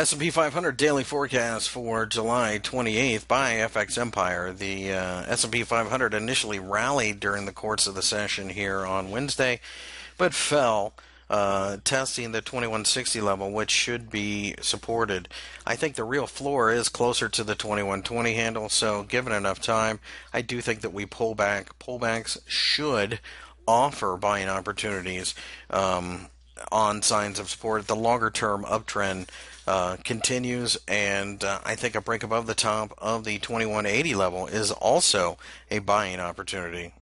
S&P 500 daily forecast for July 28th by FX Empire. The S&P 500 initially rallied during the course of the session here on Wednesday, but fell, testing the 2160 level, which should be supported. I think the real floor is closer to the 2120 handle, so given enough time, I do think that we pull back. Pullbacks should offer buying opportunities on signs of support. The longer term uptrend continues, and I think a break above the top of the 2180 level is also a buying opportunity.